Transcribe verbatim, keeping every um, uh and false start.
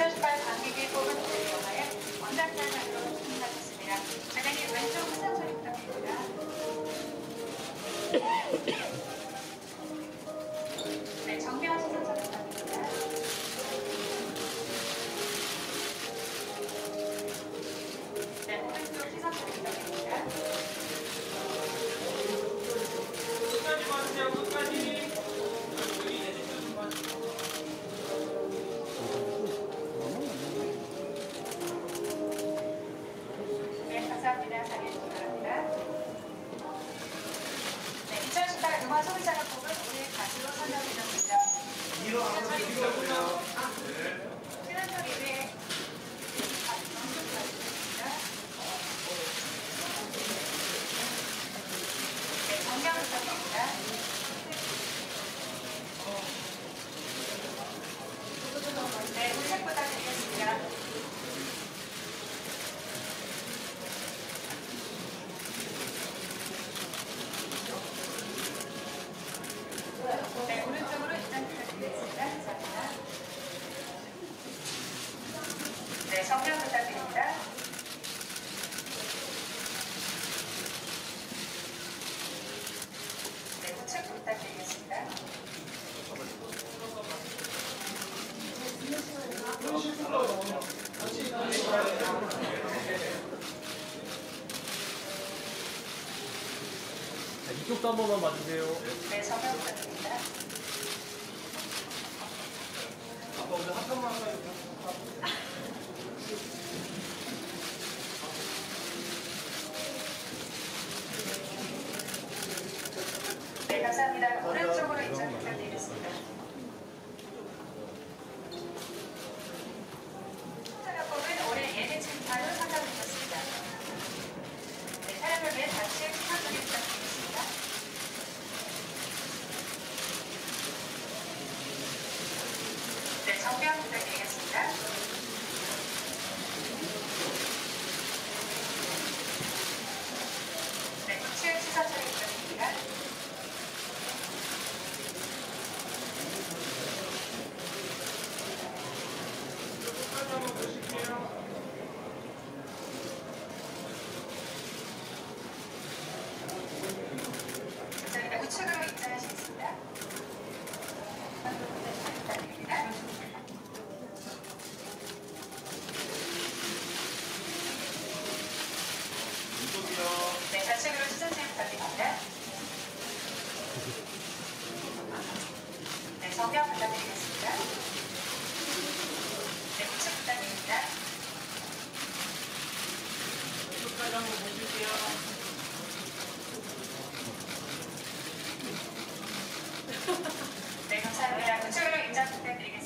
이천십팔 관객이 뽑은 그 영화의 원작자상으로 수상하셨습니다. 작가님 왼쪽 수상 소리 부탁드립니다. 네, 정면 수상 소리 부탁드립니다. 네, 오른쪽 시선 소리 부탁드립니다. 끝까지 봐주세요. 끝까지. 네, 감사합니다. 자리해 주시기 바랍니다. 네, 이천십팔 음악 소비자가 뽑은 우리 가수로 선정되셨습니다. 신현철 일 위에 네, 정면 부탁드립니다. 네, 우측 부탁드리겠습니다. 네, 오른쪽으로 이전 부탁드리겠습니다. 감사합니다. 네, 정면 부탁드립니다. 네, 우측 부탁드리겠습니다. 자, 이쪽도 한 번만 봐주세요. 네, 정면 부탁드립니다. 아빠 오늘 한편만 할까요? 네, 감사합니다. 오른쪽으로 이전 부탁드리겠습니다. 차가 뽑은 올해 예대칭 바로 선정되셨습니다. 네, 촬영을 위해 다시 시선 소리 부탁드리겠습니다. 네, 정면 부탁드리겠습니다. 네, 우측 시선 소리 부탁드립니다. 끝까지 한번 보실게요. 감사합니다. 우측으로 입장하시겠습니다. 부탁드립니다. 이쪽이요. 네, 좌측으로 시선 제일 부탁드립니다. 네, 정면 부탁드리겠습니다. 네, 우측 부탁드립니다. 끝까지 한번 보실게요. 네, 감사합니다. 우측으로 입장 부탁드리겠습니다.